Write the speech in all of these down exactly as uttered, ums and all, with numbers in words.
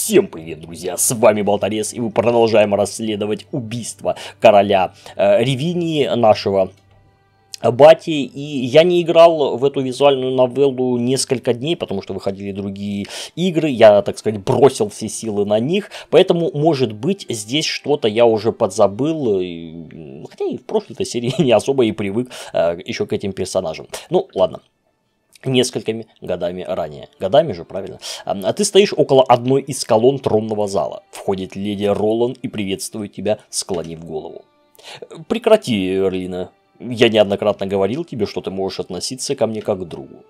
Всем привет, друзья, с вами Болторез, и мы продолжаем расследовать убийство короля э, Ривинии, нашего бати. И я не играл в эту визуальную новеллу несколько дней, потому что выходили другие игры, я, так сказать, бросил все силы на них, поэтому, может быть, здесь что-то я уже подзабыл, и... хотя и в прошлой-то серии не особо и привык э, еще к этим персонажам. Ну, ладно. Несколькими годами ранее. Годами же, правильно? А ты стоишь около одной из колонн тронного зала. Входит леди Ролан и приветствует тебя, склонив голову. Прекрати, Эрлина. Я неоднократно говорил тебе, что ты можешь относиться ко мне как к другу.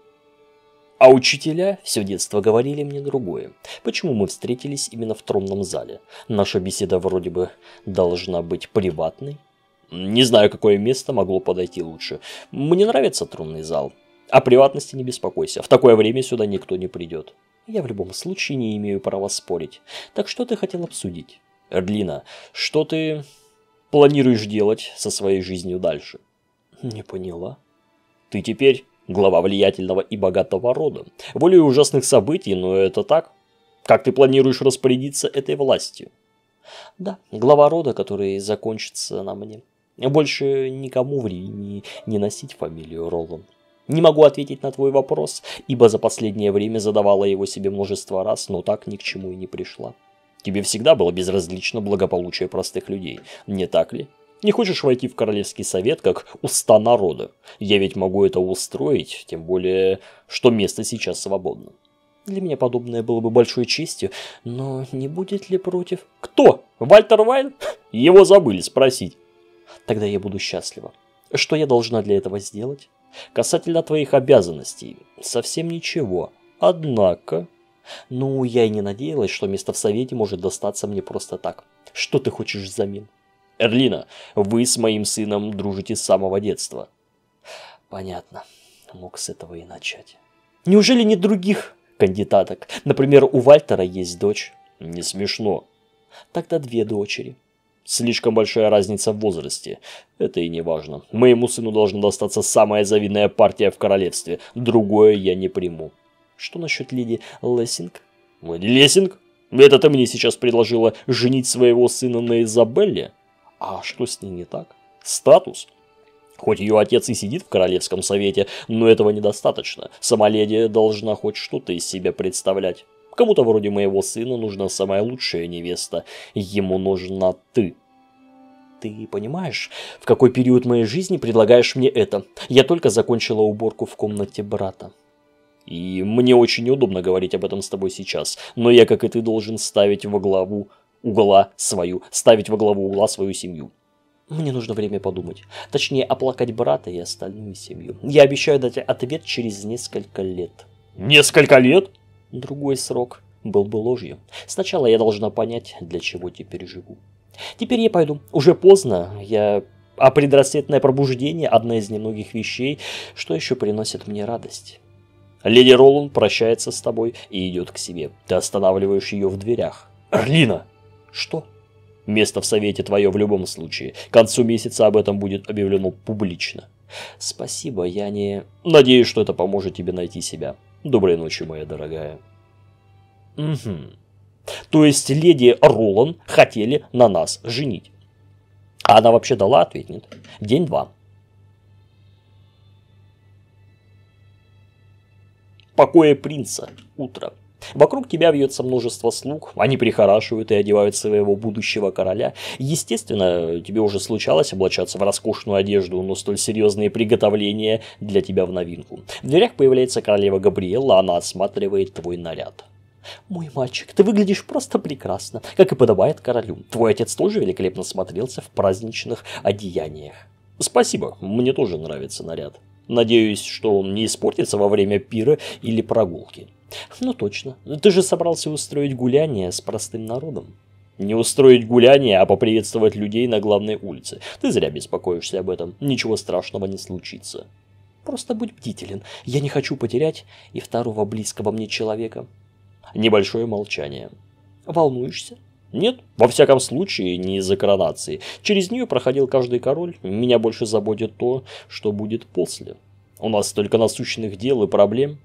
А учителя все детство говорили мне другое. Почему мы встретились именно в тронном зале? Наша беседа вроде бы должна быть приватной. Не знаю, какое место могло подойти лучше. Мне нравится тронный зал. О приватности не беспокойся, в такое время сюда никто не придет. Я в любом случае не имею права спорить. Так что ты хотел обсудить? Эрлина, что ты планируешь делать со своей жизнью дальше? Не поняла. Ты теперь глава влиятельного и богатого рода. Волей ужасных событий, но это так. Как ты планируешь распорядиться этой властью? Да, глава рода, который закончится на мне. Больше никому в Ривинии не носить фамилию Ролан. Не могу ответить на твой вопрос, ибо за последнее время задавала его себе множество раз, но так ни к чему и не пришла. Тебе всегда было безразлично благополучие простых людей, не так ли? Не хочешь войти в королевский совет, как уста народа? Я ведь могу это устроить, тем более, что место сейчас свободно. Для меня подобное было бы большой честью, но не будет ли против... Кто? Вальтер Вайн? Его забыли спросить. Тогда я буду счастлива. Что я должна для этого сделать? Касательно твоих обязанностей, совсем ничего. Однако... Ну, я и не надеялась, что место в совете может достаться мне просто так. Что ты хочешь взамен? Эрлина, вы с моим сыном дружите с самого детства. Понятно. Мог с этого и начать. Неужели нет других кандидаток? Например, у Вальтера есть дочь. Не смешно. Тогда две дочери. Слишком большая разница в возрасте. Это и не важно. Моему сыну должна достаться самая завидная партия в королевстве. Другое я не приму. Что насчет леди Лессинг? Леди Лессинг? Это ты мне сейчас предложила женить своего сына на Изабелле? А что с ней не так? Статус? Хоть ее отец и сидит в королевском совете, но этого недостаточно. Сама леди должна хоть что-то из себя представлять. Кому-то вроде моего сына нужна самая лучшая невеста. Ему нужна ты. Ты понимаешь, в какой период моей жизни предлагаешь мне это? Я только закончила уборку в комнате брата. И мне очень неудобно говорить об этом с тобой сейчас. Но я, как и ты, должен ставить во главу угла свою, ставить во главу угла свою семью. Мне нужно время подумать. Точнее, оплакать брата и остальную семью. Я обещаю дать ответ через несколько лет. Несколько лет? Другой срок был бы ложью. Сначала я должна понять, для чего теперь живу. Теперь я пойду. Уже поздно. Я... А предрассветное пробуждение – одна из немногих вещей, что еще приносит мне радость. Леди Ролан прощается с тобой и идет к себе. Ты останавливаешь ее в дверях. Эрлина! Что? Место в совете твое в любом случае. К концу месяца об этом будет объявлено публично. Спасибо, я не... Надеюсь, что это поможет тебе найти себя. Доброй ночи, моя дорогая. Угу. То есть леди Ролан хотели на нас женить. А она вообще дала ответ, нет? День-два. Покоя принца. Утро. Вокруг тебя вьется множество слуг, они прихорашивают и одевают своего будущего короля. Естественно, тебе уже случалось облачаться в роскошную одежду, но столь серьезные приготовления для тебя в новинку. В дверях появляется королева Габриэлла, она осматривает твой наряд. Мой мальчик, ты выглядишь просто прекрасно, как и подобает королю. Твой отец тоже великолепно смотрелся в праздничных одеяниях. Спасибо, мне тоже нравится наряд. Надеюсь, что он не испортится во время пира или прогулки. Ну точно, ты же собрался устроить гуляние с простым народом. Не устроить гуляние, а поприветствовать людей на главной улице. Ты зря беспокоишься об этом, ничего страшного не случится. Просто будь бдителен, я не хочу потерять и второго близкого мне человека. Небольшое молчание. Волнуешься? Нет, во всяком случае, не из-за коронации. Через нее проходил каждый король. Меня больше заботит то, что будет после. У нас столько насущных дел и проблем.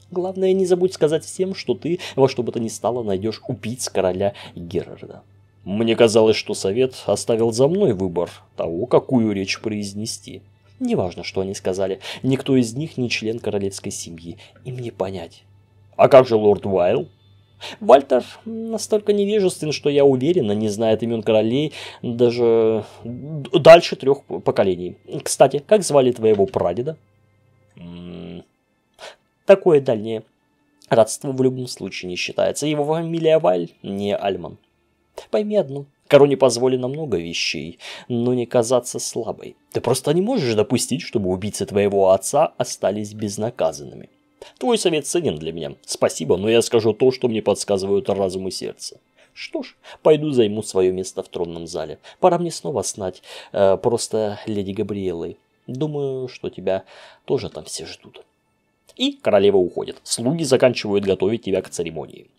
Главное, не забудь сказать всем, что ты во что бы то ни стало найдешь убийц короля Герарда. Мне казалось, что совет оставил за мной выбор того, какую речь произнести. Неважно, что они сказали, никто из них не член королевской семьи, им не понять. А как же лорд Вайл? Вальтер настолько невежествен, что я уверена, не знает имен королей даже дальше трех поколений. Кстати, как звали твоего прадеда? М-м- такое дальнее родство в любом случае не считается. Его фамилия Вайль, не Альман. Пойми одно. Короне позволено много вещей, но не казаться слабой. Ты просто не можешь допустить, чтобы убийцы твоего отца остались безнаказанными. Твой совет ценен для меня. Спасибо, но я скажу то, что мне подсказывают разум и сердце. Что ж, пойду займу свое место в тронном зале. Пора мне снова стать э, просто леди Габриэлой. Думаю, что тебя тоже там все ждут. И королева уходит. Слуги заканчивают готовить тебя к церемонии.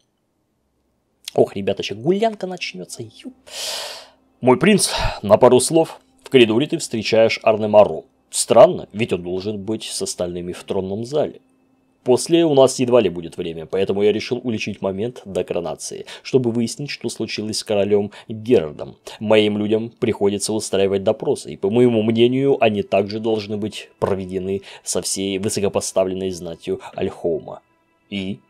Ох, ребяточек, гулянка начнется. Ю. Мой принц, на пару слов. В коридоре ты встречаешь Арнемаро. Странно, ведь он должен быть с остальными в тронном зале. После у нас едва ли будет время, поэтому я решил улучшить момент до коронации, чтобы выяснить, что случилось с королем Герардом. Моим людям приходится устраивать допросы, и, по моему мнению, они также должны быть проведены со всей высокопоставленной знатью Альхоума. И...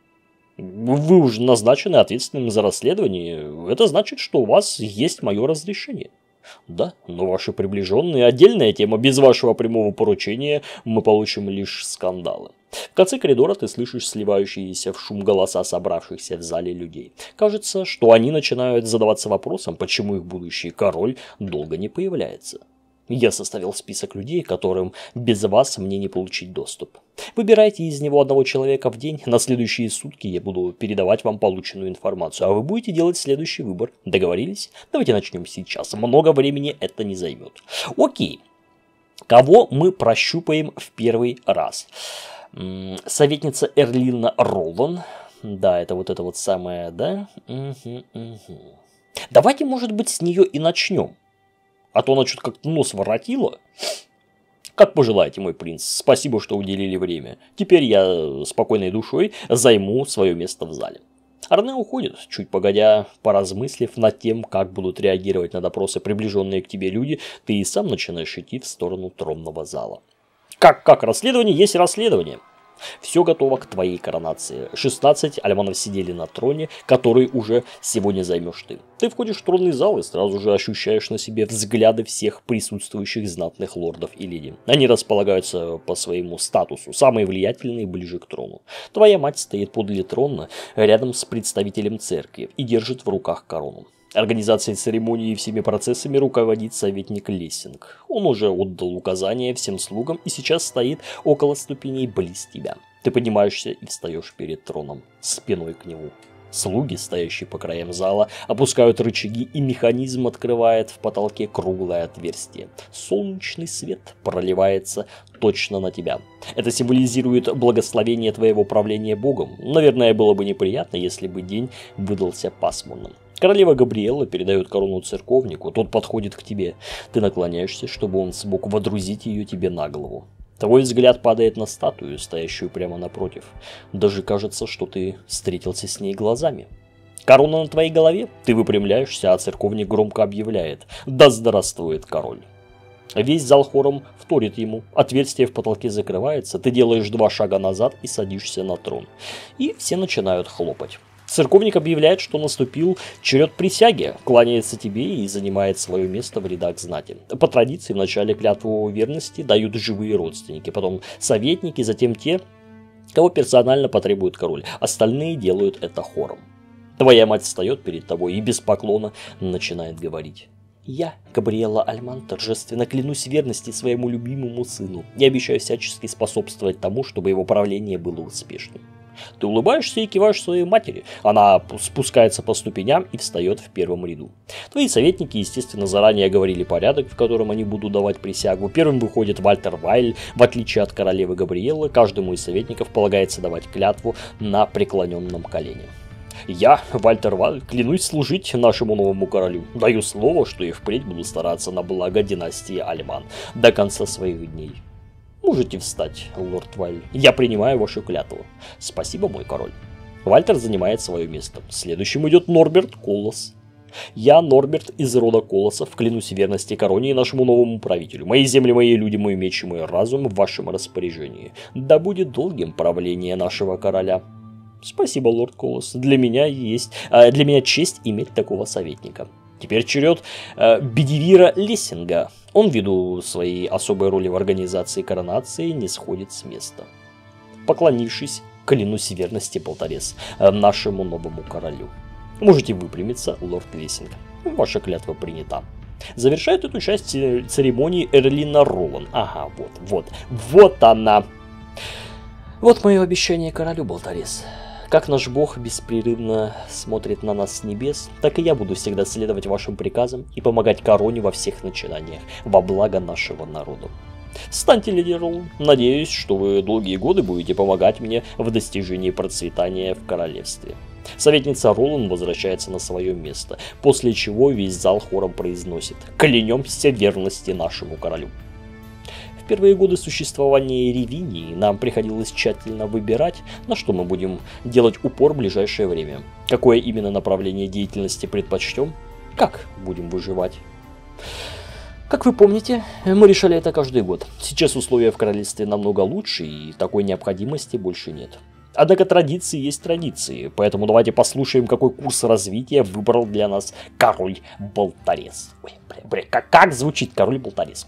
вы уже назначены ответственным за расследование. Это значит, что у вас есть мое разрешение. Да, но ваши приближенные – отдельная тема. Без вашего прямого поручения мы получим лишь скандалы. В конце коридора ты слышишь сливающиеся в шум голоса собравшихся в зале людей. Кажется, что они начинают задаваться вопросом, почему их будущий король долго не появляется. Я составил список людей, которым без вас мне не получить доступ. Выбирайте из него одного человека в день. На следующие сутки я буду передавать вам полученную информацию, а вы будете делать следующий выбор. Договорились? Давайте начнем сейчас. Много времени это не займет. Окей. Кого мы прощупаем в первый раз? Советница Эрлина Ролан. Да, это вот это вот самое, да? Угу, угу. Давайте, может быть, с нее и начнем. А то она что-то как-то нос воротила. Как пожелаете, мой принц. Спасибо, что уделили время. Теперь я спокойной душой займу свое место в зале. Арне уходит, чуть погодя, поразмыслив над тем, как будут реагировать на допросы приближенные к тебе люди, ты и сам начинаешь идти в сторону тронного зала. Как, как расследование есть расследование. Все готово к твоей коронации. шестнадцать альманов сидели на троне, который уже сегодня займешь ты. Ты входишь в тронный зал и сразу же ощущаешь на себе взгляды всех присутствующих знатных лордов и леди. Они располагаются по своему статусу, самые влиятельные ближе к трону. Твоя мать стоит подле трона рядом с представителем церкви и держит в руках корону. Организацией церемонии и всеми процессами руководит советник Лессинг. Он уже отдал указания всем слугам и сейчас стоит около ступеней близ тебя. Ты поднимаешься и встаешь перед троном, спиной к нему. Слуги, стоящие по краям зала, опускают рычаги, и механизм открывает в потолке круглое отверстие. Солнечный свет проливается точно на тебя. Это символизирует благословение твоего правления Богом. Наверное, было бы неприятно, если бы день выдался пасмурным. Королева Габриэла передает корону церковнику, тот подходит к тебе. Ты наклоняешься, чтобы он смог водрузить ее тебе на голову. Твой взгляд падает на статую, стоящую прямо напротив. Даже кажется, что ты встретился с ней глазами. Корона на твоей голове, ты выпрямляешься, а церковник громко объявляет: «Да здравствует король!» Весь зал хором вторит ему, отверстие в потолке закрывается, ты делаешь два шага назад и садишься на трон. И все начинают хлопать. Церковник объявляет, что наступил черед присяги, кланяется тебе и занимает свое место в рядах знати. По традиции, в начале клятву верности дают живые родственники, потом советники, затем те, кого персонально потребует король. Остальные делают это хором. Твоя мать встает перед тобой и без поклона начинает говорить. «Я, Габриэла Альман, торжественно клянусь верности своему любимому сыну и обещаю всячески способствовать тому, чтобы его правление было успешным». Ты улыбаешься и киваешь своей матери. Она спускается по ступеням и встает в первом ряду. Твои советники, естественно, заранее говорили порядок, в котором они будут давать присягу. Первым выходит Вальтер Вайль. В отличие от королевы Габриэлы, каждому из советников полагается давать клятву на преклоненном колене. Я, Вальтер Вайль, клянусь служить нашему новому королю. Даю слово, что и впредь буду стараться на благо династии Альман до конца своих дней. Можете встать, лорд Вайль. Я принимаю вашу клятву. Спасибо, мой король. Вальтер занимает свое место. Следующим идет Норберт Колос. Я, Норберт из рода Колосов, клянусь верности короне и нашему новому правителю. Мои земли, мои люди, мой меч и мой разум в вашем распоряжении. Да будет долгим правление нашего короля. Спасибо, лорд Колос. Для меня есть, э, для меня честь иметь такого советника. Теперь черед э, Бедивира Лессинга. Он, ввиду своей особой роли в организации коронации, не сходит с места. Поклонившись, клянусь верности, Болторез, э, нашему новому королю. Можете выпрямиться, лорд Лессинг. Ваша клятва принята. Завершает эту часть церемонии Эрлина Ролан. Ага, вот, вот, вот она. Вот мое обещание королю, Болторез. Как наш бог беспрерывно смотрит на нас с небес, так и я буду всегда следовать вашим приказам и помогать короне во всех начинаниях, во благо нашего народа. Станьте, леди Ролан. Надеюсь, что вы долгие годы будете помогать мне в достижении процветания в королевстве. Советница Ролан возвращается на свое место, после чего весь зал хором произносит: «Клянемся верности нашему королю». В первые годы существования Ревинии нам приходилось тщательно выбирать, на что мы будем делать упор в ближайшее время. Какое именно направление деятельности предпочтем, как будем выживать. Как вы помните, мы решали это каждый год. Сейчас условия в королевстве намного лучше, и такой необходимости больше нет. Однако традиции есть традиции, поэтому давайте послушаем, какой курс развития выбрал для нас король Болторез. Ой, бля, бля, как, как звучит король Болторез?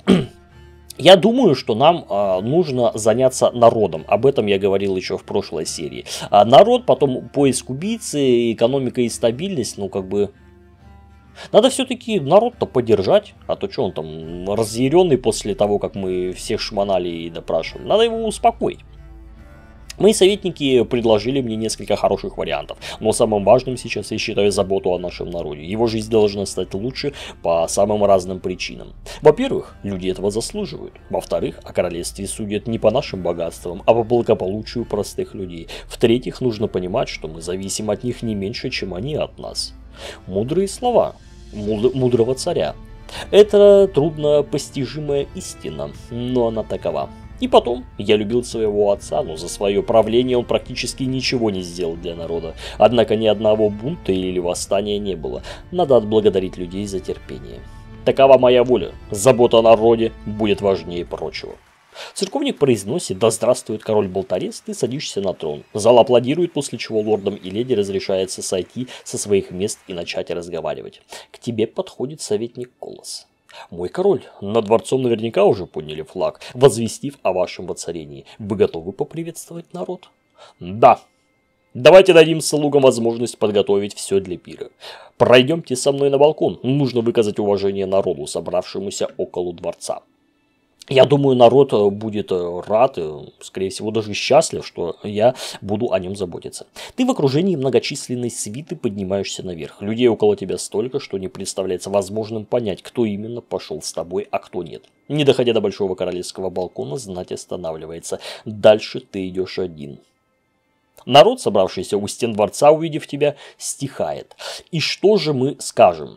Я думаю, что нам э, нужно заняться народом. Об этом я говорил еще в прошлой серии. А народ, потом поиск убийцы, экономика и стабильность, ну как бы... Надо все-таки народ-то поддержать, а то что он там разъяренный после того, как мы всех шмонали и допрашивали. Надо его успокоить. Мои советники предложили мне несколько хороших вариантов, но самым важным сейчас я считаю заботу о нашем народе. Его жизнь должна стать лучше по самым разным причинам. Во-первых, люди этого заслуживают. Во-вторых, о королевстве судят не по нашим богатствам, а по благополучию простых людей. В-третьих, нужно понимать, что мы зависим от них не меньше, чем они от нас. Мудрые слова муд- мудрого царя. Это трудно постижимая истина, но она такова. И потом, я любил своего отца, но за свое правление он практически ничего не сделал для народа. Однако ни одного бунта или восстания не было. Надо отблагодарить людей за терпение. Такова моя воля. Забота о народе будет важнее прочего. Церковник произносит: «Да здравствует король Болторез, ты садишься на трон». Зал аплодирует, после чего лордам и леди разрешается сойти со своих мест и начать разговаривать. К тебе подходит советник Колос. «Мой король, над дворцом наверняка уже подняли флаг, возвестив о вашем воцарении. Вы готовы поприветствовать народ?» «Да. Давайте дадим слугам возможность подготовить все для пира. Пройдемте со мной на балкон. Нужно выказать уважение народу, собравшемуся около дворца». Я думаю, народ будет рад, скорее всего, даже счастлив, что я буду о нем заботиться. Ты в окружении многочисленной свиты поднимаешься наверх. Людей около тебя столько, что не представляется возможным понять, кто именно пошел с тобой, а кто нет. Не доходя до большого королевского балкона, знать останавливается. Дальше ты идешь один. Народ, собравшийся у стен дворца, увидев тебя, стихает. И что же мы скажем?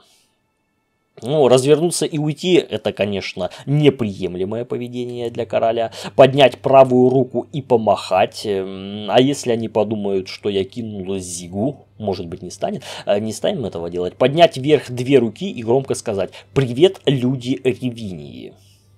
Ну, развернуться и уйти – это, конечно, неприемлемое поведение для короля. Поднять правую руку и помахать. А если они подумают, что я кинул зигу, может быть, не станет, не станем этого делать. Поднять вверх две руки и громко сказать: «Привет, люди Ревинии».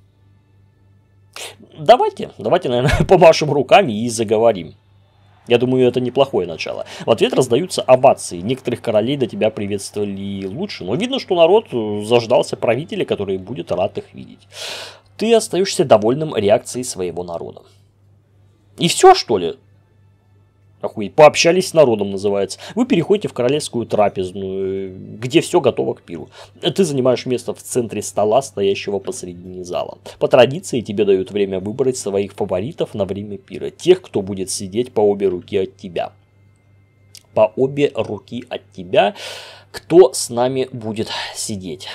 Давайте, давайте, наверное, помашем руками и заговорим. Я думаю, это неплохое начало. В ответ раздаются овации. Некоторых королей до тебя приветствовали лучше, но видно, что народ заждался правителя, который будет рад их видеть. Ты остаешься довольным реакцией своего народа. И все, что ли? Охуеть, пообщались с народом, называется. Вы переходите в королевскую трапезную, где все готово к пиру. Ты занимаешь место в центре стола, стоящего посредине зала. По традиции тебе дают время выбрать своих фаворитов на время пира. Тех, кто будет сидеть по обе руки от тебя. По обе руки от тебя. Кто с нами будет сидеть?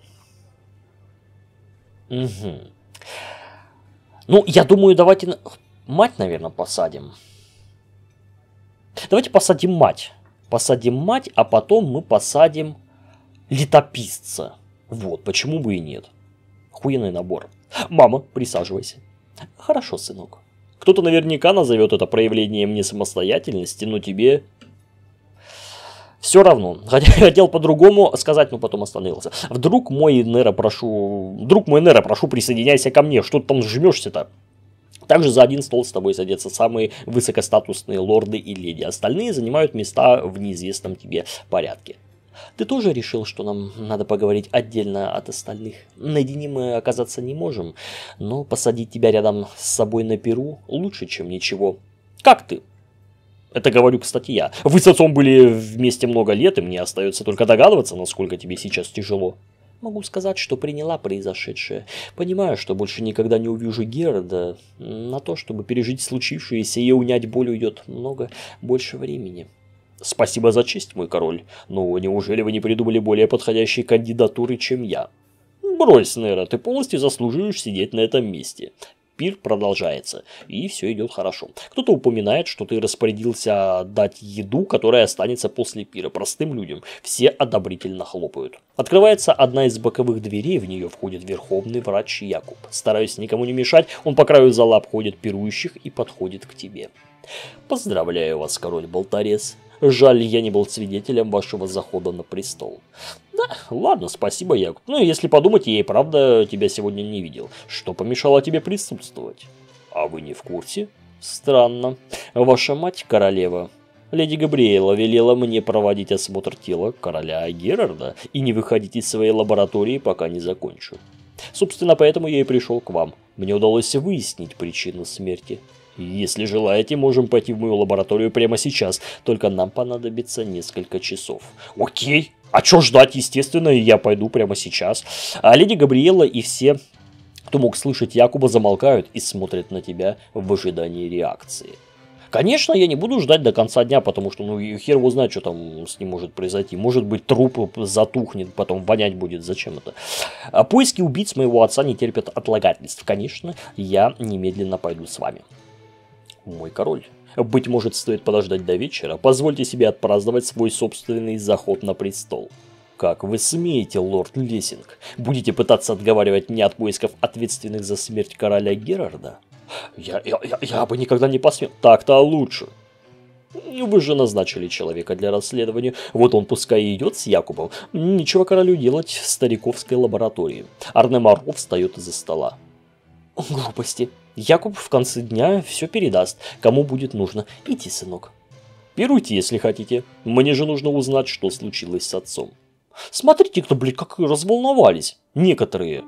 Угу. Ну, я думаю, давайте... Мать, наверное, посадим. Давайте посадим мать. Посадим мать, а потом мы посадим летописца. Вот, почему бы и нет. Охуенный набор. Мама, присаживайся. Хорошо, сынок. Кто-то наверняка назовет это проявлением несамостоятельности, но тебе все равно. Хотел по-другому сказать, но потом остановился. Вдруг мой Нера, прошу... Вдруг мой Нера, прошу, присоединяйся ко мне. Что ты там жмешься-то? Также за один стол с тобой садятся самые высокостатусные лорды и леди. Остальные занимают места в неизвестном тебе порядке. Ты тоже решил, что нам надо поговорить отдельно от остальных? Наедине мы оказаться не можем, но посадить тебя рядом с собой на перу лучше, чем ничего. Как ты? Это говорю, кстати, я. Вы с отцом были вместе много лет, и мне остается только догадываться, насколько тебе сейчас тяжело. Могу сказать, что приняла произошедшее. Понимаю, что больше никогда не увижу Герарда. На то, чтобы пережить случившееся и унять боль, уйдет много больше времени. Спасибо за честь, мой король. Но неужели вы не придумали более подходящей кандидатуры, чем я? Брось, Нера, ты полностью заслуживаешь сидеть на этом месте. Пир продолжается, и все идет хорошо. Кто-то упоминает, что ты распорядился дать еду, которая останется после пира простым людям. Все одобрительно хлопают. Открывается одна из боковых дверей, в нее входит верховный врач Якуб. Стараясь никому не мешать, он по краю зала обходит пирующих и подходит к тебе. Поздравляю вас, король Болторез. Жаль, я не был свидетелем вашего захода на престол. Да, ладно, спасибо, Якуб. Ну, если подумать, я и правда тебя сегодня не видел. Что помешало тебе присутствовать? А вы не в курсе? Странно. Ваша мать, королева, леди Габриэла, велела мне проводить осмотр тела короля Герарда и не выходить из своей лаборатории, пока не закончу. Собственно, поэтому я и пришел к вам. Мне удалось выяснить причину смерти. Если желаете, можем пойти в мою лабораторию прямо сейчас, только нам понадобится несколько часов. Окей, а что ждать, естественно, я пойду прямо сейчас. А леди Габриэла и все, кто мог слышать Якуба, замолкают и смотрят на тебя в ожидании реакции. Конечно, я не буду ждать до конца дня, потому что, ну, хер его знает, что там с ним может произойти. Может быть, труп затухнет, потом вонять будет. Зачем это? А поиски убийц моего отца не терпят отлагательств. Конечно, я немедленно пойду с вами. Мой король, быть может, стоит подождать до вечера. Позвольте себе отпраздновать свой собственный заход на престол. Как вы смеете, лорд Лессинг? Будете пытаться отговаривать меня от поисков ответственных за смерть короля Герарда? Я, я, я, я бы никогда не посмел. Так-то лучше. Вы же назначили человека для расследования. Вот он пускай и идет с Якубом. Ничего королю делать в стариковской лаборатории. Арнемаро встает из-за стола. Глупости. Якуб в конце дня все передаст, кому будет нужно. Иди, сынок. Пируйте, если хотите. Мне же нужно узнать, что случилось с отцом. Смотрите, кто, блин, как разволновались. Некоторые.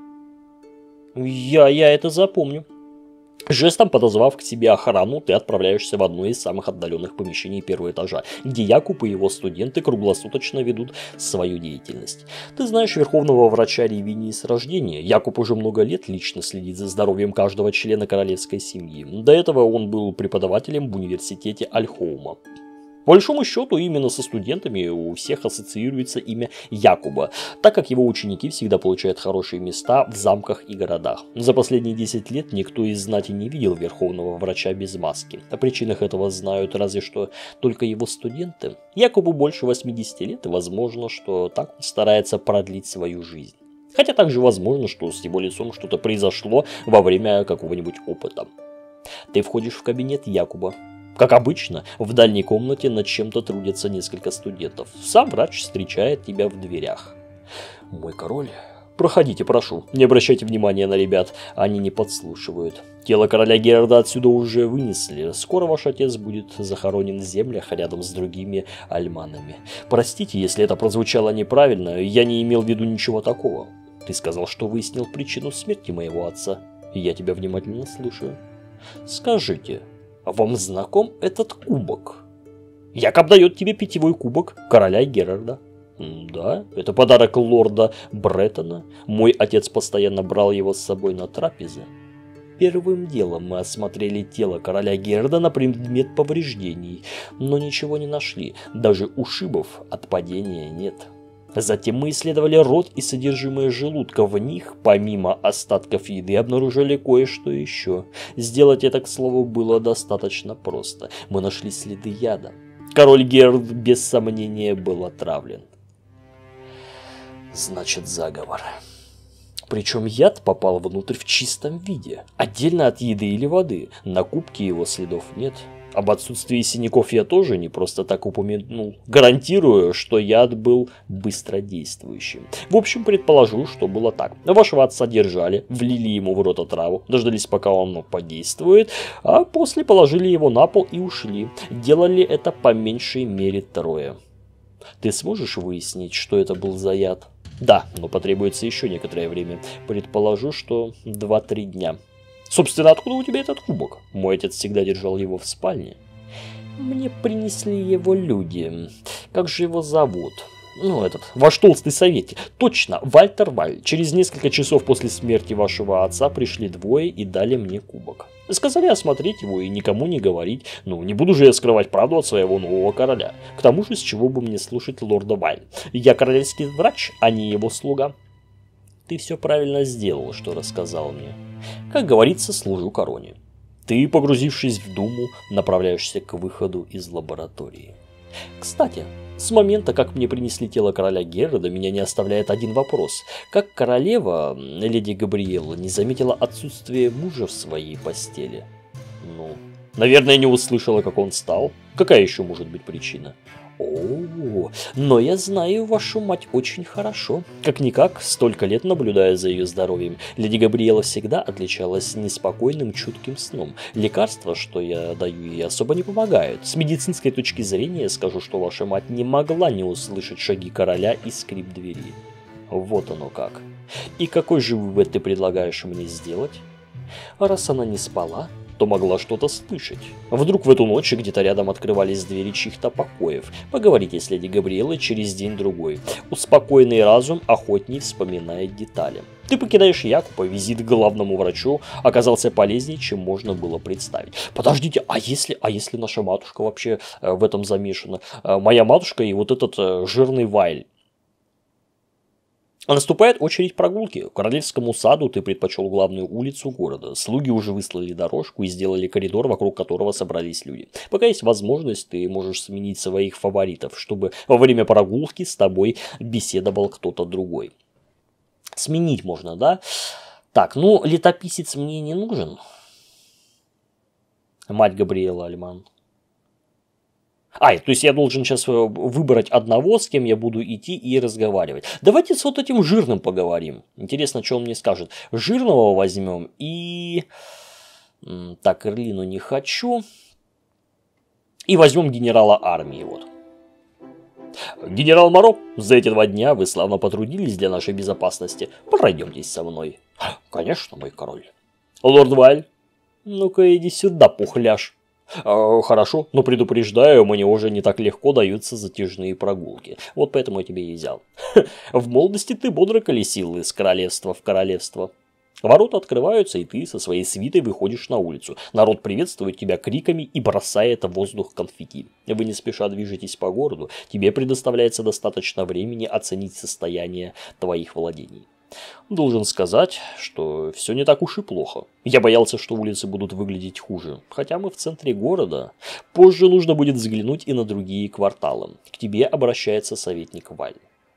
Я, я это запомню. Жестом подозвав к себе охрану, ты отправляешься в одно из самых отдаленных помещений первого этажа, где Якуб и его студенты круглосуточно ведут свою деятельность. Ты знаешь верховного врача Ривинии с рождения. Якуб уже много лет лично следит за здоровьем каждого члена королевской семьи. До этого он был преподавателем в университете Альхоума. По большому счету, именно со студентами у всех ассоциируется имя Якуба, так как его ученики всегда получают хорошие места в замках и городах. За последние десять лет никто из знати не видел верховного врача без маски. О причинах этого знают разве что только его студенты. Якубу больше восьмидесяти лет, и возможно, что так он старается продлить свою жизнь. Хотя также возможно, что с его лицом что-то произошло во время какого-нибудь опыта. Ты входишь в кабинет Якуба. Как обычно, в дальней комнате над чем-то трудятся несколько студентов. Сам врач встречает тебя в дверях. Мой король, проходите, прошу. Не обращайте внимания на ребят, они не подслушивают. Тело короля Герарда отсюда уже вынесли. Скоро ваш отец будет захоронен в землях рядом с другими альманами. Простите, если это прозвучало неправильно, я не имел в виду ничего такого. Ты сказал, что выяснил причину смерти моего отца. Я тебя внимательно слушаю. Скажите... Вам знаком этот кубок? Якоб дает тебе питьевой кубок короля Герарда. Да, это подарок лорда Бреттона. Мой отец постоянно брал его с собой на трапезы. Первым делом мы осмотрели тело короля Герарда на предмет повреждений, но ничего не нашли. Даже ушибов от падения нет. Затем мы исследовали рот и содержимое желудка. В них, помимо остатков еды, обнаружили кое-что еще. Сделать это, к слову, было достаточно просто. Мы нашли следы яда. Король Герард, без сомнения, был отравлен. Значит, заговор. Причем яд попал внутрь в чистом виде, отдельно от еды или воды. На кубке его следов нет. Об отсутствии синяков я тоже не просто так упомянул. Гарантирую, что яд был быстродействующим. В общем, предположу, что было так. Вашего отца держали, влили ему в рот отраву, дождались, пока он подействует, а после положили его на пол и ушли. Делали это по меньшей мере трое. Ты сможешь выяснить, что это был за яд? Да, но потребуется еще некоторое время. Предположу, что два-три дня. Собственно, откуда у тебя этот кубок? Мой отец всегда держал его в спальне. Мне принесли его люди. Как же его зовут? Ну, этот, ваш толстый советник. Точно, Вальтер Валь. Через несколько часов после смерти вашего отца пришли двое и дали мне кубок. Сказали осмотреть его и никому не говорить. Ну, не буду же я скрывать правду от своего нового короля. К тому же, с чего бы мне слушать лорда Валь? Я королевский врач, а не его слуга. Ты все правильно сделал, что рассказал мне. Как говорится, служу короне. Ты, погрузившись в думу, направляешься к выходу из лаборатории. Кстати, с момента, как мне принесли тело короля Герарда, меня не оставляет один вопрос. Как королева, леди Габриэлла, не заметила отсутствие мужа в своей постели? Ну, наверное, не услышала, как он стал. Какая еще может быть причина? О, но я знаю вашу мать очень хорошо. Как-никак, столько лет наблюдая за ее здоровьем, леди Габриэла всегда отличалась неспокойным, чутким сном. Лекарства, что я даю ей, особо не помогают. С медицинской точки зрения скажу, что ваша мать не могла не услышать шаги короля и скрип двери. Вот оно как. И какой же вывод ты предлагаешь мне сделать? Раз она не спала, то могла что-то слышать. Вдруг в эту ночь где-то рядом открывались двери чьих-то покоев. Поговорите с леди Габриэлой через день-другой. Успокоенный разум охотней вспоминает детали. Ты покидаешь Якуба, визит к главному врачу оказался полезнее, чем можно было представить. Подождите, а если, а если наша матушка вообще э, в этом замешана? Э, моя матушка и вот этот э, жирный Вайль. Наступает очередь прогулки. К королевскому саду ты предпочел главную улицу города. Слуги уже выслали дорожку и сделали коридор, вокруг которого собрались люди. Пока есть возможность, ты можешь сменить своих фаворитов, чтобы во время прогулки с тобой беседовал кто-то другой. Сменить можно, да? Так, ну, летописец мне не нужен. Мать Габриэла Альман. А, то есть я должен сейчас выбрать одного, с кем я буду идти и разговаривать. Давайте с вот этим жирным поговорим. Интересно, что он мне скажет. Жирного возьмем и... Так, Эрлину не хочу. И возьмем генерала армии, вот. Генерал Моро, за эти два дня вы славно потрудились для нашей безопасности. Пройдемтесь со мной. Конечно, мой король. Лорд Вайль, ну-ка иди сюда, пухляш. Хорошо, но предупреждаю, мне уже не так легко даются затяжные прогулки. Вот поэтому я тебе и взял. В молодости ты бодро колесил из королевства в королевство. Ворота открываются, и ты со своей свитой выходишь на улицу. Народ приветствует тебя криками и бросает в воздух конфетти. Вы не спеша движетесь по городу. Тебе предоставляется достаточно времени оценить состояние твоих владений. Должен сказать, что все не так уж и плохо. Я боялся, что улицы будут выглядеть хуже. Хотя мы в центре города. Позже нужно будет взглянуть и на другие кварталы. К тебе обращается советник Валь.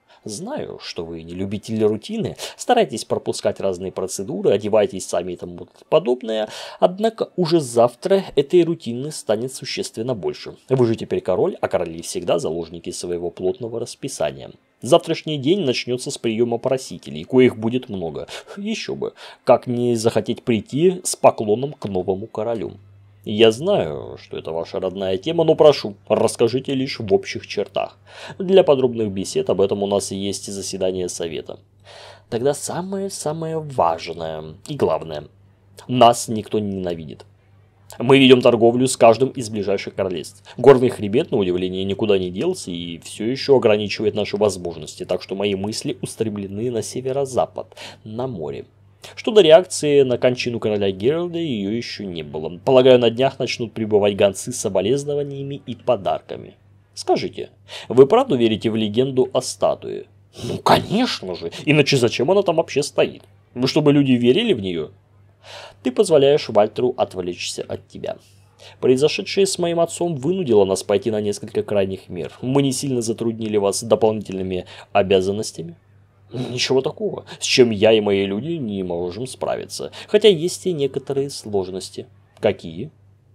Знаю, что вы не любители рутины, старайтесь пропускать разные процедуры, одевайтесь сами и тому подобное, однако уже завтра этой рутины станет существенно больше. Вы же теперь король, а короли всегда заложники своего плотного расписания. Завтрашний день начнется с приема просителей, коих будет много. Еще бы, как не захотеть прийти с поклоном к новому королю. Я знаю, что это ваша родная тема, но прошу, расскажите лишь в общих чертах. Для подробных бесед об этом у нас и есть заседание совета. Тогда самое-самое важное и главное. Нас никто не ненавидит. Мы ведем торговлю с каждым из ближайших королевств. Горный хребет, на удивление, никуда не делся и все еще ограничивает наши возможности, так что мои мысли устремлены на северо-запад, на море. Что до реакции на кончину короля Геральда, ее еще не было. Полагаю, на днях начнут прибывать гонцы с соболезнованиями и подарками. Скажите, вы правда верите в легенду о статуе? Ну, конечно же, иначе зачем она там вообще стоит? Вы чтобы люди верили в нее? Ты позволяешь Вальтеру отвлечься от тебя. Произошедшее с моим отцом вынудило нас пойти на несколько крайних мер. Мы не сильно затруднили вас дополнительными обязанностями? Ничего такого, с чем я и мои люди не можем справиться. Хотя есть и некоторые сложности. Какие?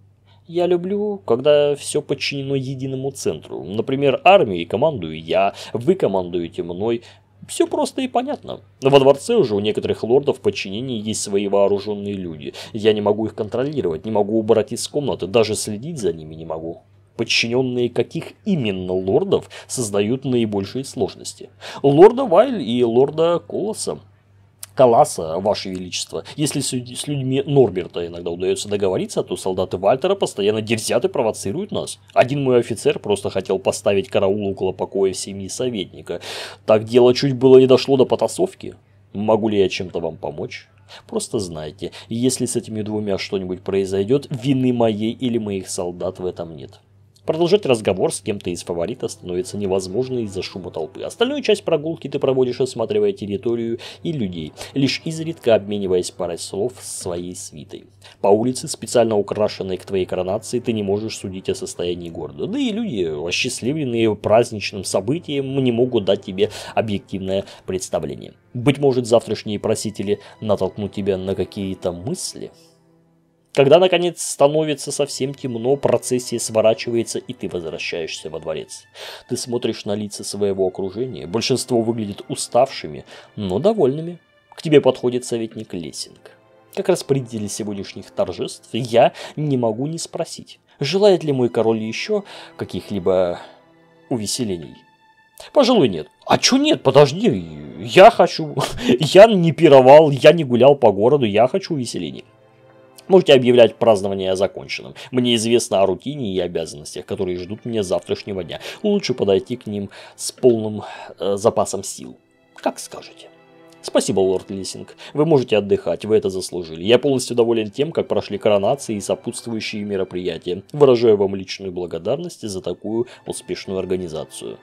Я люблю, когда все подчинено единому центру. Например, армией командую я, вы командуете мной. Все просто и понятно. Во дворце уже у некоторых лордов в подчинении есть свои вооруженные люди. Я не могу их контролировать, не могу убрать из комнаты, даже следить за ними не могу. Подчиненные каких именно лордов создают наибольшие сложности? Лорда Вайль и лорда Колоса. Каласа, Ваше Величество. Если с людьми Норберта иногда удается договориться, то солдаты Вальтера постоянно дерзят и провоцируют нас. Один мой офицер просто хотел поставить караул около покоя семьи советника. Так дело чуть было не дошло до потасовки. Могу ли я чем-то вам помочь? Просто знайте, если с этими двумя что-нибудь произойдет, вины моей или моих солдат в этом нет. Продолжать разговор с кем-то из фаворитов становится невозможно из-за шума толпы. Остальную часть прогулки ты проводишь, осматривая территорию и людей, лишь изредка обмениваясь парой слов с своей свитой. По улице, специально украшенной к твоей коронации, ты не можешь судить о состоянии города. Да и люди, осчастливленные праздничным событием, не могут дать тебе объективное представление. Быть может, завтрашние просители натолкнут тебя на какие-то мысли? Когда, наконец, становится совсем темно, процессия сворачивается, и ты возвращаешься во дворец. Ты смотришь на лица своего окружения, большинство выглядит уставшими, но довольными. К тебе подходит советник Лессинг. Как распорядитель сегодняшних торжеств, я не могу не спросить, желает ли мой король еще каких-либо увеселений? Пожалуй, нет. А чё нет? Подожди, я хочу. Я не пировал, я не гулял по городу, я хочу увеселений. Можете объявлять празднование законченным. Мне известно о рутине и обязанностях, которые ждут меня завтрашнего дня. Лучше подойти к ним с полным э, запасом сил. Как скажете. Спасибо, лорд Лессинг. Вы можете отдыхать, вы это заслужили. Я полностью доволен тем, как прошли коронации и сопутствующие мероприятия. Выражаю вам личную благодарность за такую успешную организацию.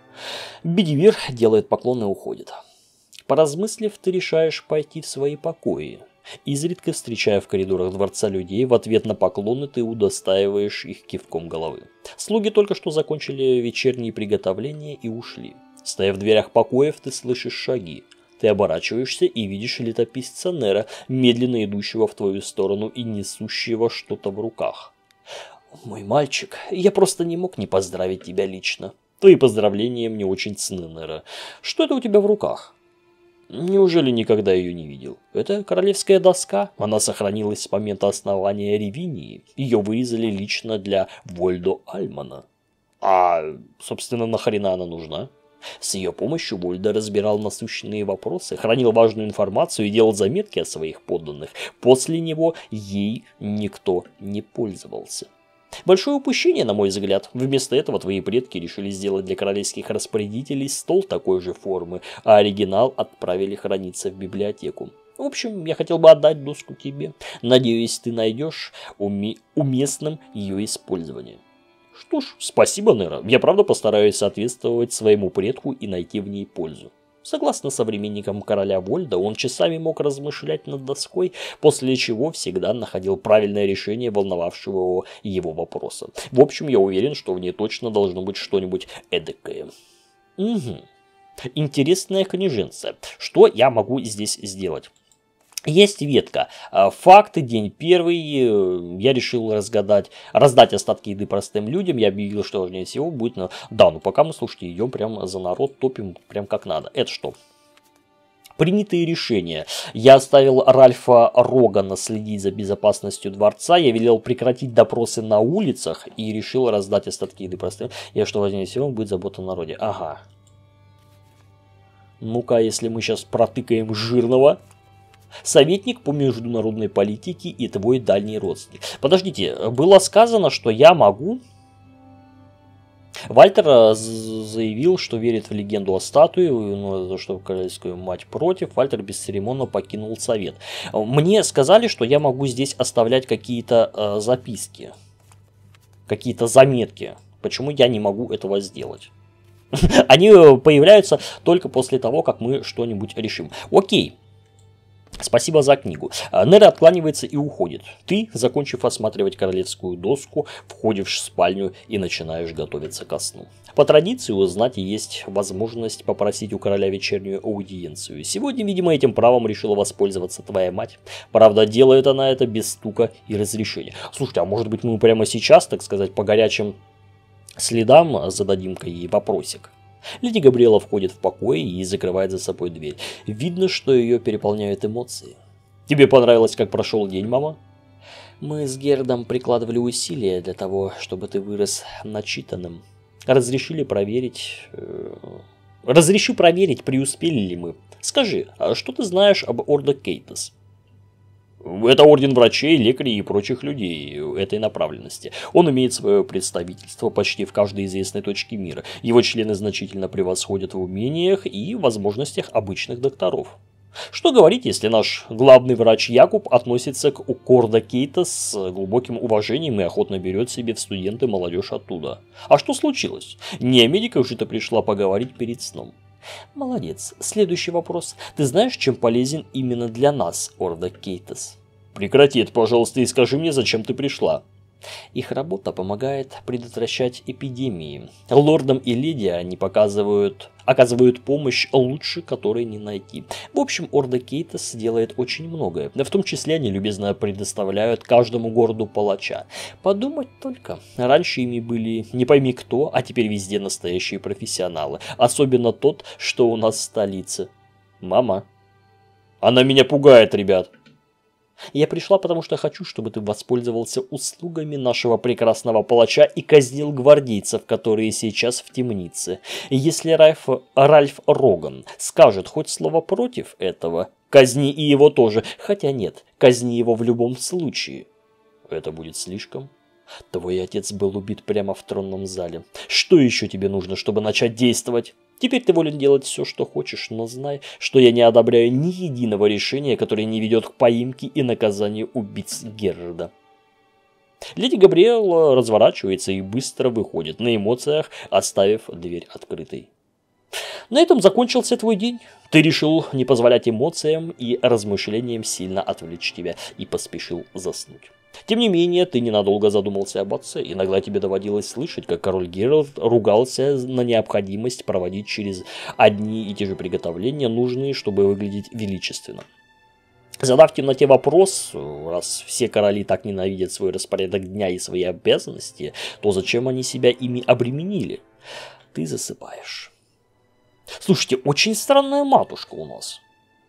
Бедивир делает поклон и уходит. Поразмыслив, ты решаешь пойти в свои покои. Изредка встречая в коридорах дворца людей, в ответ на поклоны ты удостаиваешь их кивком головы. Слуги только что закончили вечерние приготовления и ушли. Стоя в дверях покоев, ты слышишь шаги. Ты оборачиваешься и видишь летописца Нера, медленно идущего в твою сторону и несущего что-то в руках. «Мой мальчик, я просто не мог не поздравить тебя лично. Твои поздравления мне очень ценны, Нера. Что это у тебя в руках?» Неужели никогда ее не видел? Это королевская доска. Она сохранилась с момента основания Ревинии. Ее вырезали лично для Вольдо Альмана. А, собственно, нахрена она нужна? С ее помощью Вольдо разбирал насущные вопросы, хранил важную информацию и делал заметки о своих подданных. После него ей никто не пользовался. Большое упущение, на мой взгляд. Вместо этого твои предки решили сделать для королевских распорядителей стол такой же формы, а оригинал отправили храниться в библиотеку. В общем, я хотел бы отдать доску тебе. Надеюсь, ты найдешь уме- уместным ее использование. Что ж, спасибо, Нера. Я правда постараюсь соответствовать своему предку и найти в ней пользу. Согласно современникам короля Вольда, он часами мог размышлять над доской, после чего всегда находил правильное решение волновавшего его вопроса. В общем, я уверен, что в ней точно должно быть что-нибудь эдакое. Угу. Интересная книженция. Что я могу здесь сделать? Есть ветка. Факты, день первый. Я решил разгадать, раздать остатки еды простым людям. Я объявил, что важнее всего будет... На... Да, ну пока мы, слушайте, идем прям за народ, топим прям как надо. Это что? Принятые решения. Я оставил Ральфа Рогана следить за безопасностью дворца. Я велел прекратить допросы на улицах и решил раздать остатки еды простым. Я что важнее всего будет забота о народе. Ага. Ну-ка, если мы сейчас протыкаем жирного... Советник по международной политике и твой дальний родственник. Подождите, было сказано, что я могу... Вальтер заявил, что верит в легенду о статуе, но за что королевскую мать против. Вальтер бесцеремонно покинул совет. Мне сказали, что я могу здесь оставлять какие-то э, записки, какие-то заметки. Почему я не могу этого сделать? Они появляются только после того, как мы что-нибудь решим. Окей. Спасибо за книгу. Нера откланивается и уходит. Ты, закончив осматривать королевскую доску, входишь в спальню и начинаешь готовиться ко сну. По традиции у знати есть возможность попросить у короля вечернюю аудиенцию. Сегодня, видимо, этим правом решила воспользоваться твоя мать. Правда, делает она это без стука и разрешения. Слушайте, а может быть мы прямо сейчас, так сказать, по горячим следам зададим-ка ей вопросик? Леди Габриэла входит в покой и закрывает за собой дверь. Видно, что ее переполняют эмоции. Тебе понравилось, как прошел день, мама? Мы с Гердом прикладывали усилия для того, чтобы ты вырос начитанным. Разрешили проверить... Э... Разреши проверить, преуспели ли мы. Скажи, а что ты знаешь об Ордо Кейтос? Это орден врачей, лекарей и прочих людей этой направленности. Он имеет свое представительство почти в каждой известной точке мира. Его члены значительно превосходят в умениях и возможностях обычных докторов. Что говорить, если наш главный врач Якуб относится к Ордо Кейтос с глубоким уважением и охотно берет себе в студенты молодежь оттуда. А что случилось? Не о медиках же ты пришла поговорить перед сном. Молодец. Следующий вопрос. Ты знаешь, чем полезен именно для нас Ордо Кейтос? Прекрати это, пожалуйста, и скажи мне, зачем ты пришла. Их работа помогает предотвращать эпидемии. Лордам и леди они показывают, оказывают помощь лучше, которой не найти. В общем, Ордо Кейтос делает очень многое. В том числе они любезно предоставляют каждому городу палача. Подумать только. Раньше ими были не пойми кто, а теперь везде настоящие профессионалы. Особенно тот, что у нас в столице. Мама. Она меня пугает, ребят. Я пришла, потому что хочу, чтобы ты воспользовался услугами нашего прекрасного палача и казнил гвардейцев, которые сейчас в темнице. Если Ральф, Ральф Роган скажет хоть слово против этого, казни и его тоже. Хотя нет, казни его в любом случае. Это будет слишком. Твой отец был убит прямо в тронном зале. Что еще тебе нужно, чтобы начать действовать? Теперь ты волен делать все, что хочешь, но знай, что я не одобряю ни единого решения, которое не ведет к поимке и наказанию убийц Герда. Леди Габриэла разворачивается и быстро выходит, на эмоциях оставив дверь открытой. На этом закончился твой день. Ты решил не позволять эмоциям и размышлениям сильно отвлечь тебя и поспешил заснуть. Тем не менее, ты ненадолго задумался об отце. Иногда тебе доводилось слышать, как король Геральт ругался на необходимость проводить через одни и те же приготовления, нужные, чтобы выглядеть величественно. Задав в темноте вопрос, раз все короли так ненавидят свой распорядок дня и свои обязанности, то зачем они себя ими обременили? Ты засыпаешь. Слушайте, очень странная матушка у нас.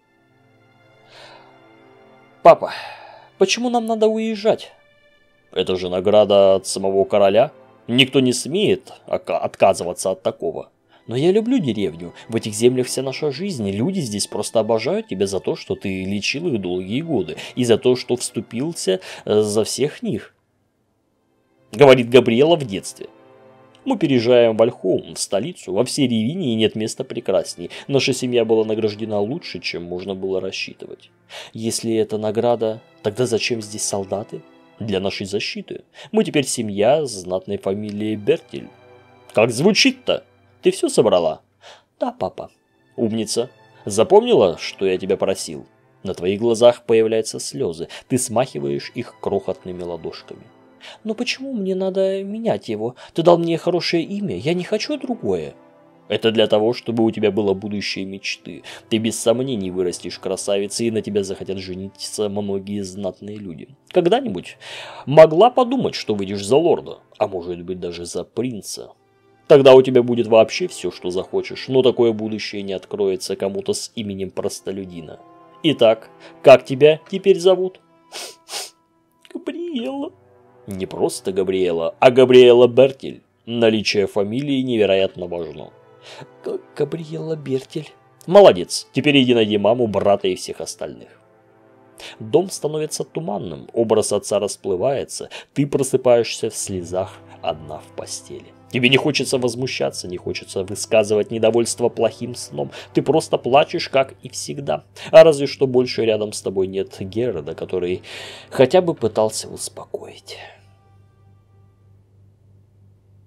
Папа. Почему нам надо уезжать? Это же награда от самого короля. Никто не смеет отказываться от такого. Но я люблю деревню. В этих землях вся наша жизнь. Люди здесь просто обожают тебя за то, что ты лечил их долгие годы. И за то, что вступился за всех них. Говорит Габриэла в детстве. Мы переезжаем в Альхоум, в столицу. Во всей Ривинии нет места прекрасней. Наша семья была награждена лучше, чем можно было рассчитывать. Если это награда, тогда зачем здесь солдаты? Для нашей защиты. Мы теперь семья знатной фамилии Бертель. Как звучит-то? Ты все собрала? Да, папа. Умница. Запомнила, что я тебя просил? На твоих глазах появляются слезы. Ты смахиваешь их крохотными ладошками. Но почему мне надо менять его? Ты дал мне хорошее имя, я не хочу другое. Это для того, чтобы у тебя было будущее мечты. Ты без сомнений вырастешь красавицей, и на тебя захотят жениться многие знатные люди. Когда-нибудь могла подумать, что выйдешь за лорда, а может быть даже за принца. Тогда у тебя будет вообще все, что захочешь, но такое будущее не откроется кому-то с именем простолюдина. Итак, как тебя теперь зовут? Габриэла. Не просто Габриэла, а Габриэла Бертель. Наличие фамилии невероятно важно. Габриэла Бертель. Молодец, теперь иди найди маму, брата и всех остальных. Дом становится туманным, образ отца расплывается, ты просыпаешься в слезах одна в постели. Тебе не хочется возмущаться, не хочется высказывать недовольство плохим сном. Ты просто плачешь, как и всегда. А разве что больше рядом с тобой нет Герда, который хотя бы пытался успокоить.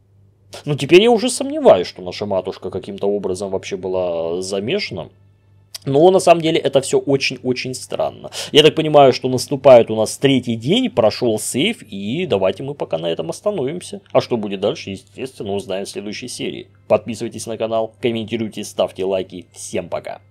Ну, теперь я уже сомневаюсь, что наша матушка каким-то образом вообще была замешана Но на самом деле это все очень-очень странно. Я так понимаю, что наступает у нас третий день, прошел сейф, и давайте мы пока на этом остановимся. А что будет дальше, естественно, узнаем в следующей серии. Подписывайтесь на канал, комментируйте, ставьте лайки. Всем пока.